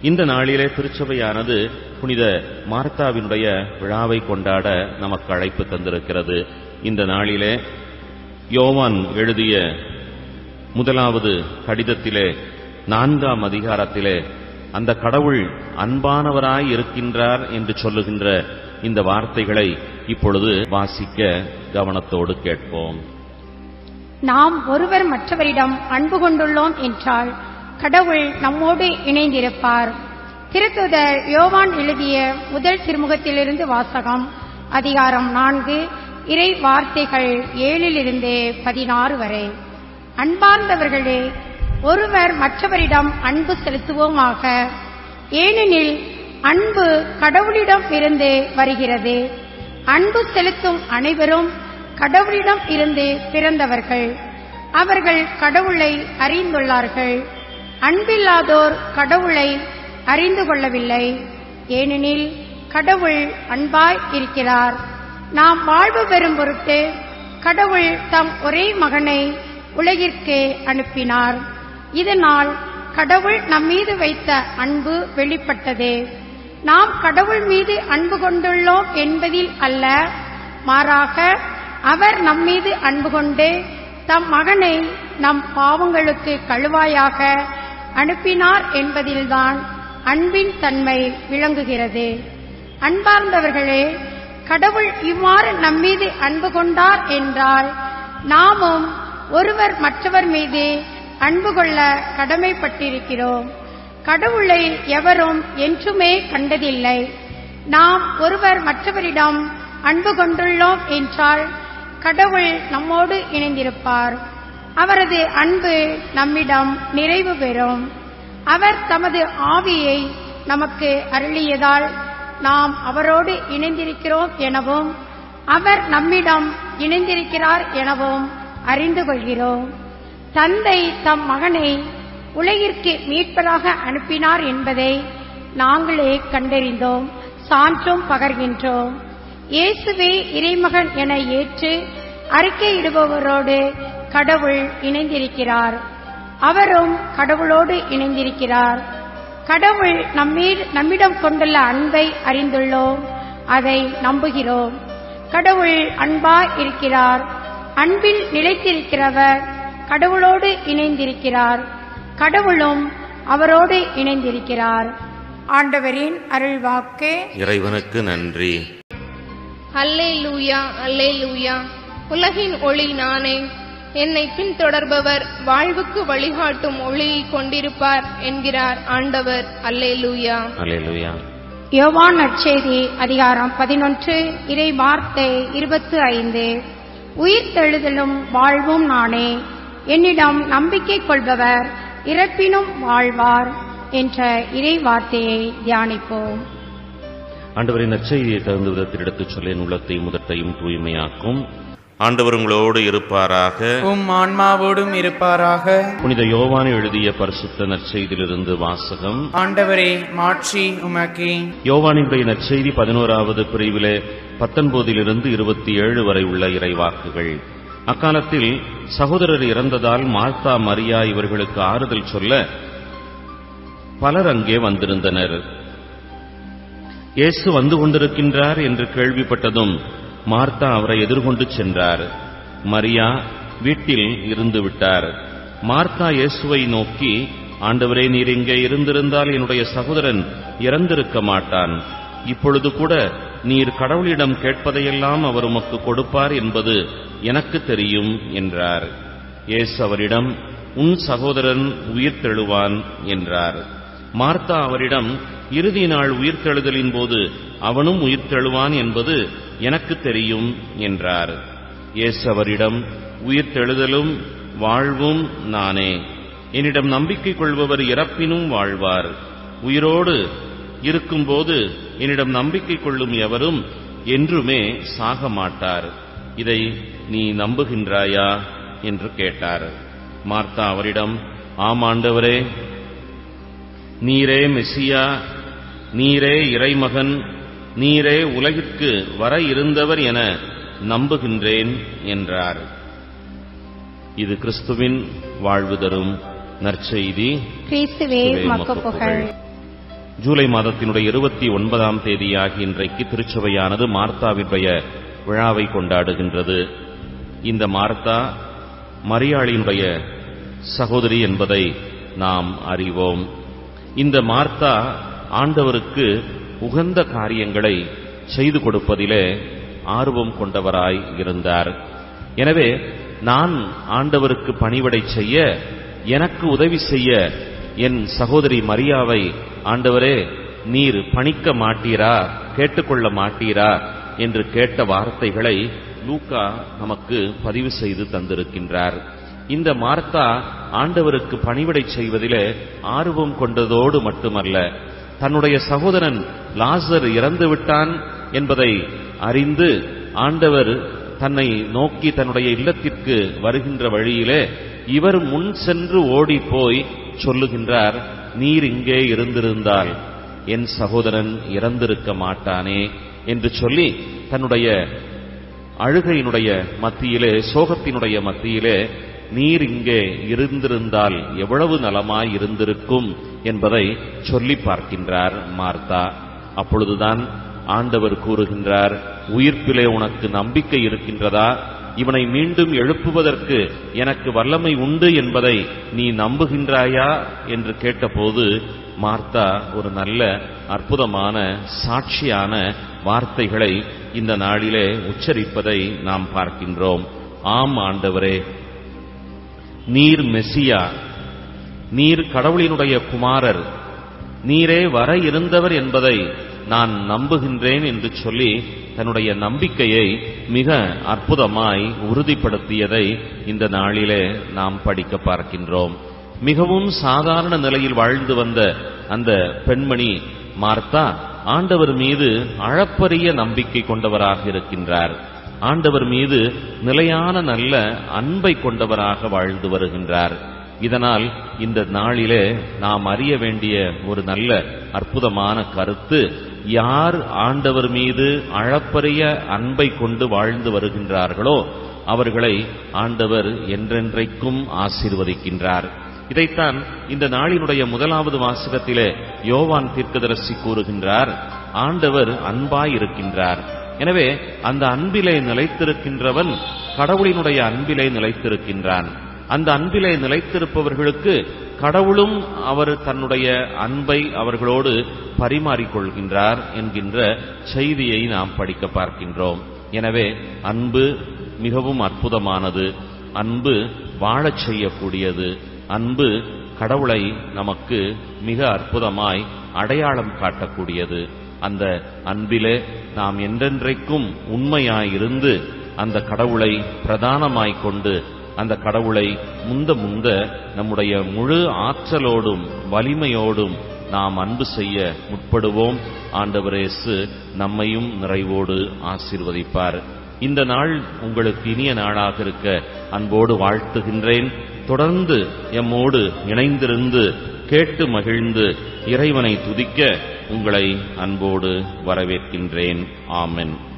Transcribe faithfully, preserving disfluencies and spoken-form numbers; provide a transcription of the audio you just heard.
இந்த நாளிலே திருச்சபையானது புனித மார்த்தாவினுடைய விழாவை கொண்டாட நமக்கு அழைப்பு தந்திருக்கிறது. இந்த நாளிலே யோவான் எழுதிய முதலாவது கடிதத்திலே நான்காம் அதிகாரத்திலே அந்த கடவுள் அன்பானவராய் இருக்கின்றார் என்று சொல்லுகின்ற இந்த வார்த்தைகளை இப்பொழுது வாசிக்க கவனத்தோடு கேட்போம். நாம் ஒருவர் மற்றவரிடம் அன்பு கொண்டுள்ளோம் என்றால் கடவுள் நம்மோடு இணைந்திருப்பார். திருத்தூதர் யோவான் எழுதிய முதல் திருமுகத்திலிருந்து வாசகம். அதிகாரம் நான்கு, இறை வார்த்தைகள் ஏழிலிருந்து பதினாறு வரை. அன்பார்ந்தவர்களே, ஒருவர் மற்றவரிடம் அன்பு செலுத்துவோமாக. ஏனெனில் அன்பு கடவுளிடம் இருந்து வருகிறது. அன்பு செலுத்தும் அனைவரும் கடவுளிடம் இருந்து பிறந்தவர்கள். அவர்கள் கடவுளை அறிந்துள்ளார்கள். அன்பில்லாதோர் கடவுளை அறிந்து கொள்ளவில்லை. ஏனெனில் கடவுள் அன்பாய் இருக்கிறார். நாம் வாழ்வு பெறும் பொருட்டு கடவுள் தம் ஒரே மகனை உலகிற்கு அனுப்பினார். இதனால் கடவுள் நம்மீது வைத்த அன்பு வெளிப்பட்டது. நாம் கடவுள் மீது அன்பு கொண்டுள்ளோம் என்பதில் அல்ல, மாறாக அவர் நம்மீது அன்பு கொண்டு தம் மகனை நம் பாவங்களுக்கு கழுவாயாக அனுப்பினார் என்பதில்தான் அன்பின் தன்மை விளங்குகிறது. அன்பார்ந்தவர்களே, கடவுள் இவ்வாறு நம்மீது அன்பு கொண்டார் என்றால் நாமும் ஒருவர் மற்றவர் மீது அன்பு கொள்ள கடமைப்பட்டிருக்கிறோம். கடவுளை எவரும் என்றுமே கண்டதில்லை. நாம் ஒருவர் மற்றவரிடம் அன்பு கொண்டுள்ளோம் என்றால் கடவுள் நம்மோடு இணைந்திருப்பார். அவரது அன்பு நம்மிடம் நிறைவு பெறும். அவர் தமது ஆவியை நமக்கு அருளியதால் நாம் அவரோடு இணைந்திருக்கிறோம் எனவும் அவர் நம்மிடம் இணைந்திருக்கிறார் எனவும் அறிந்து கொள்கிறோம். தந்தை தம் மகனை உலகிற்கு மீட்பராக அனுப்பினார் என்பதை நாங்களே கண்டறிந்தோம், சான்றும் பகர்கின்றோம். இயேசுவே இறைமகன் என ஏற்று அறிக்கையிடுபவரோடு கடவுள் இணைந்திருக்கிறார். அவரும் கடவுளோடு இணைந்திருக்கிறார். கடவுள் நம்மீது நம்மிடம் கொண்டுள்ள அன்பை அறிந்துள்ளோம், அதை நம்புகிறோம். கடவுள் அன்பாய் இருக்கிறார். அன்பில் நிலைத்திருக்கிறவர் கடவுளோடு இணைந்திருக்கிறார். கடவுளும் அவரோடு இணைந்திருக்கிறார். ஆண்டவரின் அருள்வாக்கு. இறைவனுக்கு நன்றி. அல்லேலூயா, அல்லேலூயா. உலகின் ஒளி நானே. என்னை பின்தொடர்பவர் வாழ்வுக்கு வழிகாட்டும் ஒளியை கொண்டிருப்பார் என்கிறார் ஆண்டவர். அல்லேலூயா, அல்லேலூயா. யோவான் நற்செய்தி அதிகாரம் பதினொன்று, இறை வார்த்தை இருபத்து ஐந்து. உயிர்த்தெழுதலும் வாழ்வும் நானே. என்னிடம் நம்பிக்கை கொள்பவர் இறப்பினும் வாழ்வார் என்ற இறை வார்த்தையை தியானிப்போம். ஆண்டவரின் நற்செய்தியை தகுந்த விதத்தில் எடுத்துச் சொல்ல என் உள்ளத்தை முதட்டையும் தூய்மையாக்கும். ஆண்டவர் உங்களோடு இருப்பாராக, உம் ஆன்மாவோடும் இருப்பாராக. புனித யோவான் எழுதிய பரிசுத்த நற்செய்தியிலிருந்து வாசகம். ஆண்டவரே, மாட்சி உமக்கே. யோவானினுடைய நற்செய்தி பதினோராவது பிரிவிலே பத்தொன்பதிலிருந்து இருபத்தி ஏழு வரை உள்ள இறைவாக்குகள். அக்காலத்தில் சகோதரர் இறந்ததால் மார்த்தா மரியா இவர்களுக்கு ஆறுதல் சொல்ல பலர் அங்கே வந்திருந்தனர். இயேசு வந்து கொண்டிருக்கின்றார் என்று கேள்விப்பட்டதும் மார்த்தா அவரை எதிர்கொண்டு சென்றார். மரியா வீட்டில் இருந்து விட்டார். மார்த்தா இயேசுவை நோக்கி, ஆண்டவரே, நீர் இங்கே இருந்திருந்தால் என்னுடைய சகோதரன் இறந்திருக்க மாட்டான். இப்பொழுது கூட நீர் கடவுளிடம் கேட்பதையெல்லாம் அவர் உமக்கு கொடுப்பார் என்பது எனக்கு தெரியும் என்றார். இயேசு அவரிடம், உன் சகோதரன் உயிர்த்தெழுவான் என்றார். மார்த்தா அவரிடம், இறுதி நாள் உயிர்த்தெழுதலின் போது அவனும் உயிர்த்தெழுவான் என்பது எனக்கு தெரியும் என்றார். இயேசு அவரிடம், உயிர்த்தெழுதலும் வாழ்வும் நானே. என்னிடம் நம்பிக்கை கொள்பவர் இறப்பினும் வாழ்வார். உயிரோடு இருக்கும்போது என்னிடம் நம்பிக்கை கொள்ளும் எவரும் என்றுமே சாக மாட்டார். இதை நீ நம்புகின்றாயா என்று கேட்டார். மார்த்தா அவரிடம், ஆம் ஆண்டவரே, நீரே மெசியா, நீரே இறைமகன், நீரே உலகிற்கு வர இருந்தவர் என நம்புகின்றேன் என்றார். இது கிறிஸ்துவின் வாழ்வு தரும் நற்செய்தி. கிறிஸ்துவே மக்கு புகழ். ஜூலை மாதத்தினுடைய இருபத்தி ஒன்பதாம் தேதியாகி இன்றைக்கு திருச்சபையானது மார்த்தாவினுடைய விழாவை கொண்டாடுகின்றது. இந்த மார்த்தா மரியாளினுடைய சகோதரி என்பதை நாம் அறிவோம். இந்த மார்த்தா ஆண்டவருக்கு உகந்த காரியங்களை செய்து கொடுப்பதிலே ஆர்வம் கொண்டவராய் இருந்தார். எனவே நான் ஆண்டவருக்கு பணிவிடை செய்ய, எனக்கு உதவி செய்ய என் சகோதரி மரியாவை ஆண்டவரே நீர் பணிக்க மாட்டீரா, கேட்டுக்கொள்ள மாட்டீரா என்று கேட்ட வார்த்தைகளை லூக்கா நமக்கு பதிவு செய்து தந்திருக்கின்றார். இந்த மார்த்தா ஆண்டவருக்கு பணிவிடை செய்வதிலே ஆர்வம் கொண்டதோடு மட்டுமல்ல, தன்னுடைய சகோதரன் லாசர் இறந்து விட்டான் என்பதை அறிந்து ஆண்டவர் தன்னை நோக்கி தன்னுடைய இல்லத்திற்கு வருகின்ற வழியிலே இவர் முன் சென்று ஓடி போய் சொல்லுகின்றார், நீர் இங்கே இருந்திருந்தால் என் சகோதரன் இறந்திருக்க மாட்டானே என்று சொல்லி தன்னுடைய அழுகையினுடைய மத்தியிலே, சோகத்தினுடைய மத்தியிலே நீர் இங்கே இருந்திருந்தால் எவ்வளவு நலமாய் இருந்திருக்கும் என்பதை சொல்லி பார்க்கின்றார் மார்த்தா. அப்பொழுதுதான் ஆண்டவர் கூறுகின்றார், உயிர்ப்பிலே உனக்கு நம்பிக்கை இருக்கின்றதா? இவனை மீண்டும் எழுப்புவதற்கு எனக்கு வல்லமை உண்டு என்பதை நீ நம்புகின்றாயா என்று கேட்டபோது மார்த்தா ஒரு நல்ல அற்புதமான சாட்சியான வார்த்தைகளை இந்த நாளிலே உச்சரிப்பதை நாம் பார்க்கின்றோம். ஆம் ஆண்டவரே, நீர் மெசியா, நீர் கடவுளினுடைய குமாரர், நீரே வர இருந்தவர் என்பதை நான் நம்புகின்றேன் என்று சொல்லி தன்னுடைய நம்பிக்கையை மிக அற்புதமாய் உறுதிப்படுத்தியதை இந்த நாளிலே நாம் படிக்க பார்க்கின்றோம். மிகவும் சாதாரண நிலையில் வாழ்ந்து வந்த அந்த பெண்மணி மார்த்தா ஆண்டவர் மீது அளப்பரிய நம்பிக்கை கொண்டவராக இருக்கின்றார். ஆண்டவர் மீது நிலையான நல்ல அன்பை கொண்டவராக வாழ்ந்து வருகின்றார். இதனால் இந்த நாளிலே நாம் அறிய வேண்டிய ஒரு நல்ல அற்புதமான கருத்து, யார் ஆண்டவர் மீது அளப்பரிய அன்பை கொண்டு வாழ்ந்து வருகின்றார்களோ அவர்களை ஆண்டவர் என்றென்றைக்கும் ஆசீர்வதிக்கின்றார். இதைத்தான் இந்த நாளினுடைய முதலாவது வாசகத்திலே யோவான் தீர்க்கதரிசி கூறுகின்றார், ஆண்டவர் அன்பாய் இருக்கின்றார். எனவே அந்த அன்பிலே நிலைத்திருக்கின்றவன் கடவுளினுடைய அன்பிலே நிலைத்திருக்கின்றான். அந்த அன்பிலே நிலைத்திருப்பவர்களுக்கு கடவுளும் அவர் தன்னுடைய அன்பை அவர்களோடு பரிமாறிக்கொள்கின்றார் என்கின்ற செய்தியை நாம் படிக்க பார்க்கின்றோம். எனவே அன்பு மிகவும் அற்புதமானது. அன்பு வாழச் செய்யக்கூடியது. அன்பு கடவுளை நமக்கு மிக அற்புதமாய் அடையாளம் காட்டக்கூடியது. அந்த அன்பிலே நாம் என்றென்றைக்கும் உண்மையாயிருந்து அந்த கடவுளை பிரதானமாய் கொண்டு அந்த கடவுளை முந்த முந்த நம்முடைய முழு ஆற்றலோடும் வலிமையோடும் நாம் அன்பு செய்ய முற்படுவோம். ஆண்டவர் இயேசு நம்மையும் நிறைவோடு ஆசீர்வதிப்பார். இந்த நாள் உங்களுக்கு இனிய நாளாக இருக்க அன்போடு வாழ்த்துகின்றேன். தொடர்ந்து எம்மோடு இணைந்திருந்து கேட்டு மகிழ்ந்து இறைவனை துதிக்க உங்களை அன்போடு வரவேற்கின்றேன். ஆமென்.